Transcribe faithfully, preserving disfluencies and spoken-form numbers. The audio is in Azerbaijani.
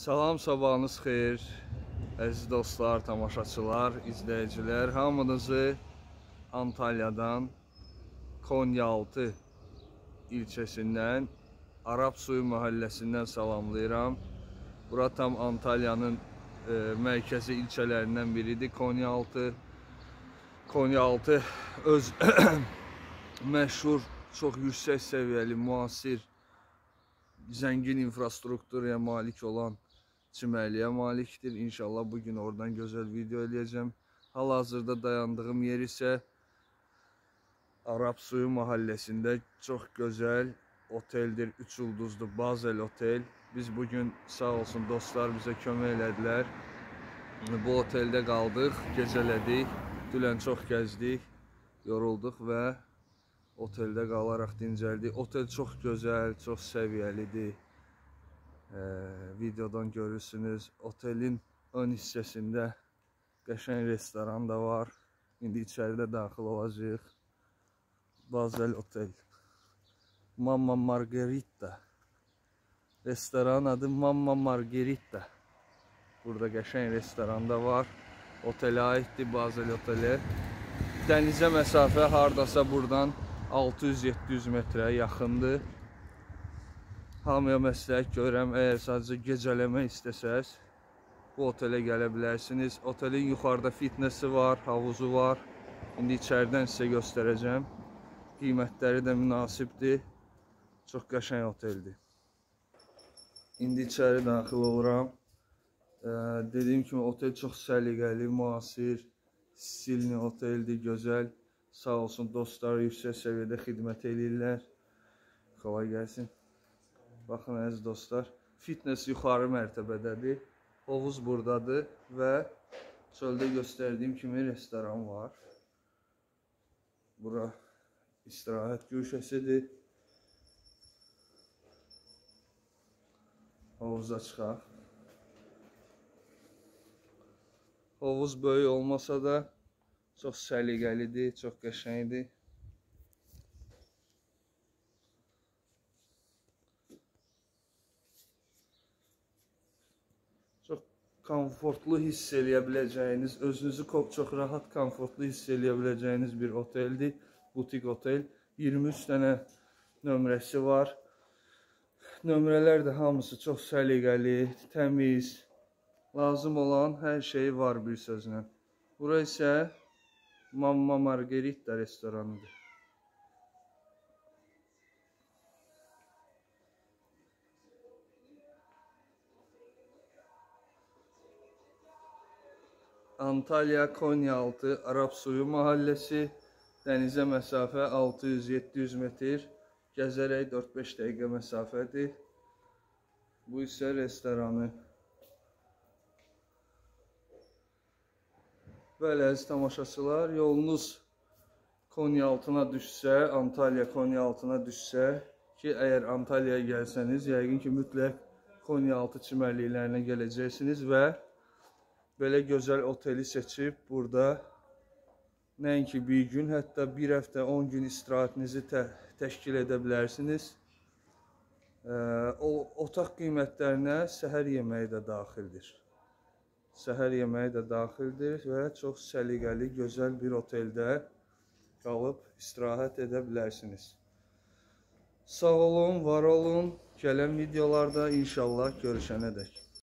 Salam, sabahınız xeyir. Əziz dostlar, tamaşaçılar, izləyicilər, hamınızı Antalyadan, Konyaaltı ilçəsindən, Arab Suyu məhəlləsindən salamlayıram. Bura tam Antalyanın e, mərkəzi ilçələrindən biridir, Konyaaltı. Konyaaltı öz məşhur, çox yüksək səviyyəli, müasir, zəngin infrastrukturaya malik olan çimərliyə malikdir. İnşallah bugün oradan gözəl video eləyəcəm. Hal-hazırda dayandığım yer isə Arab Suyu mahalləsində çox gözəl oteldir. üç ulduzlu Bazel otel. Biz bugün sağ olsun dostlar bizə kömək elədilər. Bu oteldə qaldıq, gecələdik. Dünən çox gəzdik, yorulduq və oteldə qalaraq dincəldik. Otel çox gözəl, çox səviyyəlidir. Ee, videodan görürsünüz. Otelin ön hissəsində qəşəng restoran da var. İndi içəridə daxil olacağıq. Bazel otel. Mama Margarita. Restoranın adı Mama Margarita. Burada qəşəng restoran da var. Otelə aiddir, Bazel oteli. Dənizə məsafə hardasa buradan altı yüz yeddi yüz metrə yaxındır. Hamıya məsləhət görürəm, əgər sadəcə gecələmək istəsəz, bu otelə gələ bilərsiniz. Otelin yuxarıda fitnesi var, havuzu var. İndi içərdən sizə göstərəcəm. Qiymətləri də münasibdir. Çox qəşəng oteldir. İndi içəri daxil oluram. Ee, dediyim kimi otel çox səliqəli, müasir, stilli oteldir, gözəl. Sağ olsun dostlar, yüksək səviyyədə xidmət edirlər. Kolay gəlsin. Baxın əziz dostlar, fitness yuxarı mərtəbədədir. Hovuz buradadır və çöldə göstərdiyim kimi restoran var. Bura istirahət güşəsidir. Hovuza çıxaq. Hovuz böyük olmasa da çox səliqəlidir, çox qəşəngdir. Çox komfortlu hiss eləyə biləcəyiniz, özünüzü çox rahat, komfortlu hiss eləyə biləcəyiniz bir oteldir. Butik otel. iyirmi üç dənə nömrəsi var. Nömrələr də hamısı çox səliqəli, təmiz. Lazım olan hər şey var bir sözlə. Bura isə Mama Margarita restoranıdır. Antalya, Konyaaltı, Arab Suyu mahəlləsi. Dənizə məsafə altı yüz yeddi yüz metr. Gəzərək dörd beş dəqiqə məsafədir. Bu isə restoranı. Bəli, əziz tamaşaçılar, yolunuz Konyaaltına düşsə, Antalya Konyaaltına düşsə ki, əgər Antalyaya gəlsəniz, yəqin ki, mütləq Konyaaltı çimərliklərinə gələcəksiniz və belə gözəl oteli seçib burada nəinki bir gün, hətta bir həftə, on gün istirahətinizi tə təşkil edə bilərsiniz. E, o otaq qiymətlərinə səhər yeməyi də daxildir. Səhər yeməyi də daxildir və çox səliqəli, gözəl bir oteldə qalıb istirahət edə bilərsiniz. Sağ olun, var olun. Gələn videolarda inşallah görüşənədək.